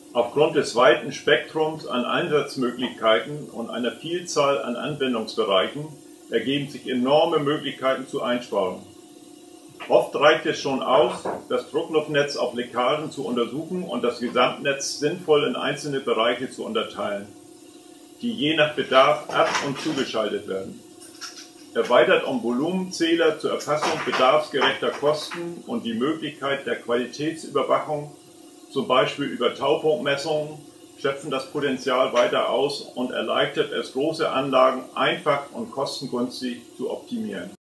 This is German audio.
Aufgrund des weiten Spektrums an Einsatzmöglichkeiten und einer Vielzahl an Anwendungsbereichen ergeben sich enorme Möglichkeiten zur Einsparung. Oft reicht es schon aus, das Druckluftnetz auf Leckagen zu untersuchen und das Gesamtnetz sinnvoll in einzelne Bereiche zu unterteilen, die je nach Bedarf ab- und zugeschaltet werden. Erweitert um Volumenzähler zur Erfassung bedarfsgerechter Kosten und die Möglichkeit der Qualitätsüberwachung, zum Beispiel über Taupunktmessungen, schöpfen das Potenzial weiter aus und erleichtert es, große Anlagen einfach und kostengünstig zu optimieren.